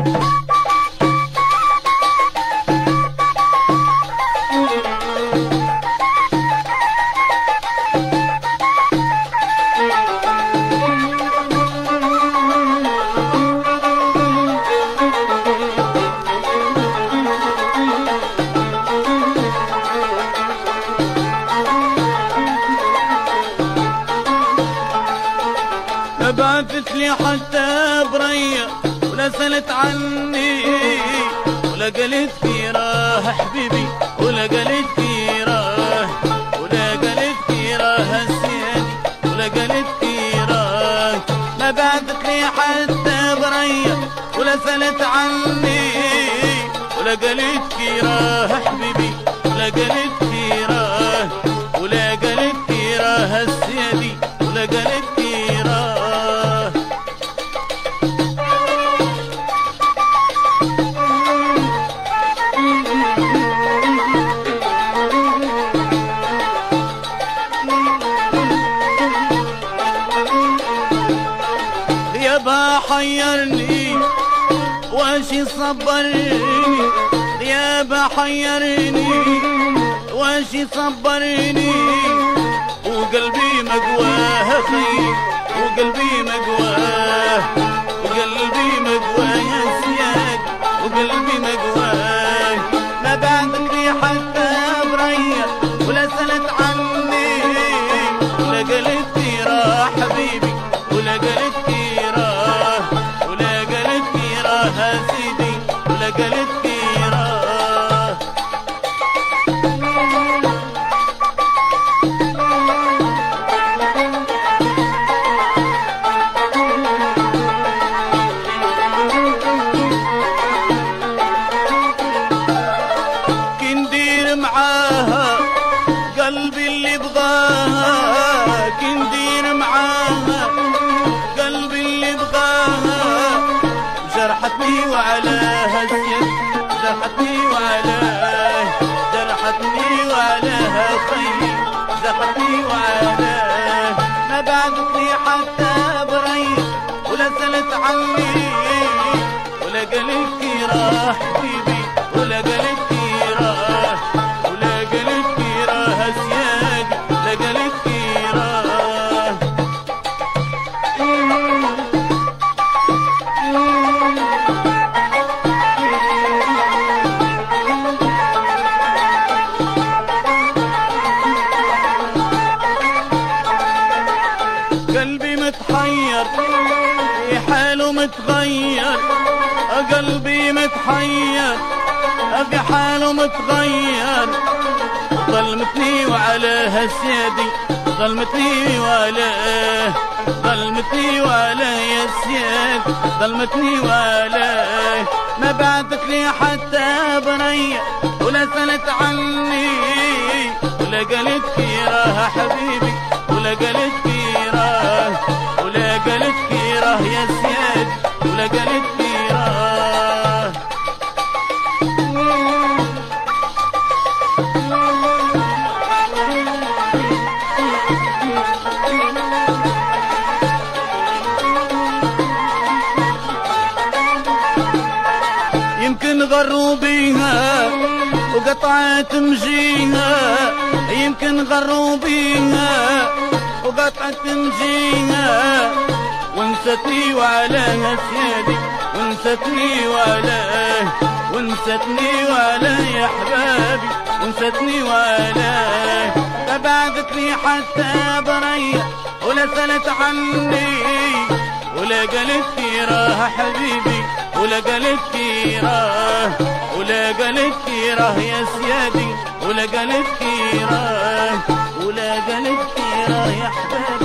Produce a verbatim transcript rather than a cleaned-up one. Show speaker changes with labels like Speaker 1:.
Speaker 1: بعثت لي حتى برية ولا سألت عني ولا قالت كيراه حبيبي ولا قالت كيراه ولا قالت كيراه سيدي ولا قالت كيراه. ما بعثت لي حتى برية ولا سألت عني ولا قالت كيراه حبيبي ولا قالت كيراه ولا قالت كيراه سيدي ولا قالت كيراه. غيابها حيرني واشي صبرني غيابها حيرني واشي صبرني وقلبي مقواه خي وقلبي مقواه وقلبي مقواه يا سياد وقلبي مقواه. ما بعثت لي حتى برية ولا سألت عني ولا قالت كيراه حبيبي ولا قالت كيراه ولا قالت كيراه سيدي ولا قالت كيراه. كندير معاها قلبي اللي بغاها كندير معاها قلبي اللي بغاها جرحتني وعلاها زيد جرحتني وعلاها جرحتني وعلاها خيي جرحتني وعلاها. ما بعثت لي حتى برية ولا سألت عني ولا قالت كيراه حبيبي ولا قالت كيراه ولا قالت كيراه سيادي ولا قالت كيراه. قلبي متحير في حاله متغير قلبي متحير في حاله متغير. ظلمتني وعليها سيدي ظلمتني وعليه ظلمتني وعليه يا سيد ظلمتني وعليه. ما بعثت لي حتى برية ولا سألت عني ولا قالت كيراه حبيبي ولا قالت كيراه ولا قالت كيراه يا سيد ولا قالت كيراه. يمكن غروا بيها وقطعت مجيها يمكن غروا بيها وقطعت مجيها ونستني وعليها سيدي ونستني وعليه ونستني وعليه يا حبابي ونستني وعليه. ما بعثت لي حتى برية ولا سألت عني ولا قالت كيراه حبيبي ولا قالت كيراه ولا قالت كيراه يا سيادي ولا قالت كيراه ولا قالت كيراه يا حبابي